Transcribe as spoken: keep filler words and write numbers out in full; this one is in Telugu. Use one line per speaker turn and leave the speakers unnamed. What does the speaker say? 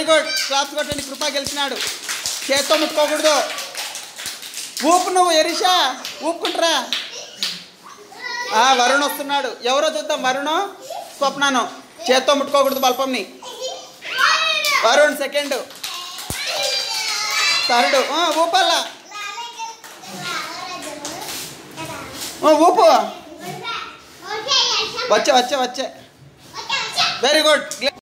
గుడ్, క్లాప్స్ కొట్టండి. కృప గెలిచినాడు. చేత్తో ముట్టుకోకూడదు. ఊపు నువ్వు ఎరిషా, ఊపుకుంటారా. వరుణ్ వస్తున్నాడు. ఎవరో చూద్దాం. వరుణ్, స్వప్నాను. చేత్తో ముట్టుకోకూడదు బల్పంని. Varun second, third. ఊపల్లా, ఊపు. వచ్చే వచ్చే వచ్చే వెరీ గుడ్.